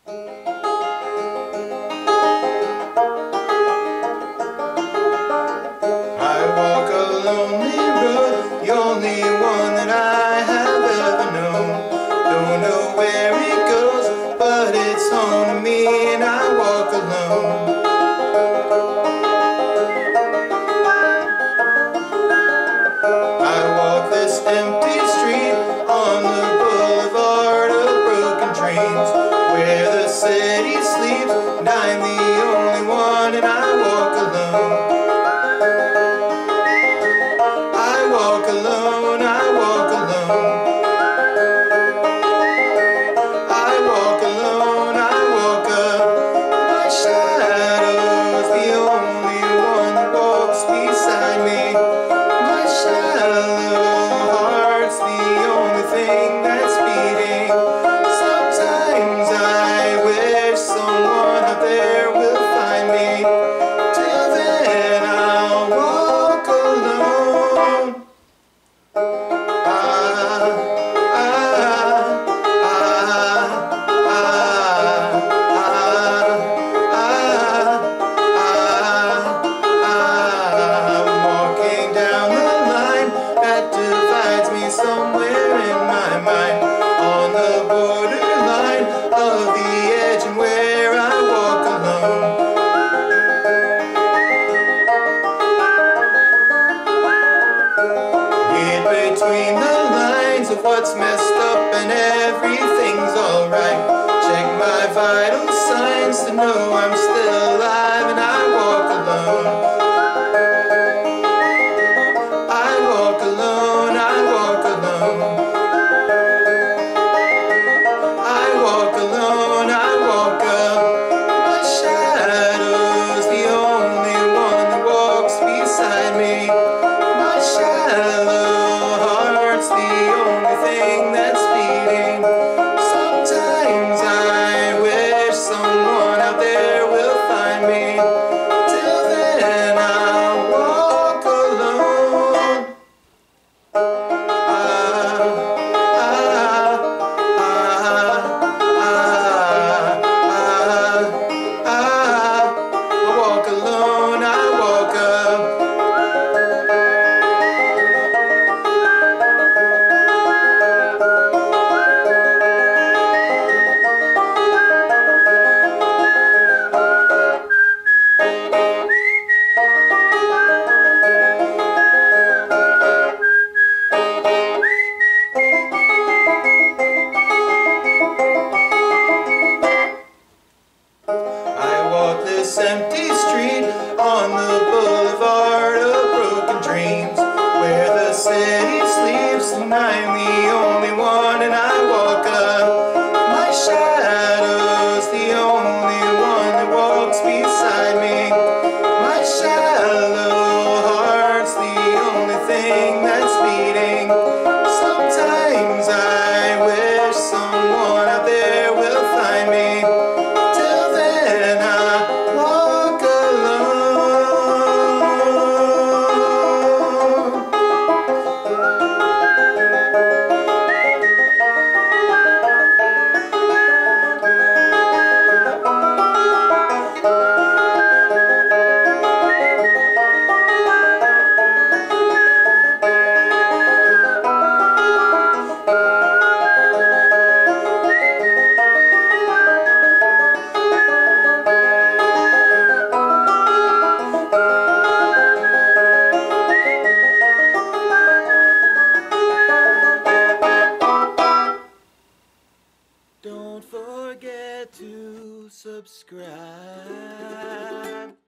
I walk a lonely road, the only one that I have ever known. Don't know where it goes, but it's home to me, and I walk alone. I walk this empty street on the boulevard of broken dreams, where the city sleeps, and I'm the only one, and I walk alone. I walk alone, I walk alone. I walk alone, I walk up. My shadow's the only one that walks beside me. My shallow heart's the only thing that's beating. Sometimes I wish someone out there will find me. Till then I'll walk alone. I'm walking down the line that divides me somewhere in my mind, on the borderline of the edge and where I walk alone. Read between the lines of what's messed up and everything's alright. Check my vital signs to know I'm still alive, and I walk alone. I walk alone, I walk alone. I walk alone, I walk up. My shadow's the only one that walks beside me. My shallow heart's the only thing that's beating. Sometimes I wish someone out there will find me. Till then I'll walk alone. I walk alone, I walk up. I walk this empty street on the boulevard of broken dreams, where the city sleeps and I'm the only one, and I walk up. My shadow's the only one that walks beside me. My shallow heart's the only thing that's beating. Sometimes I wish someone out there will find me. Till then I walk Don't forget to subscribe.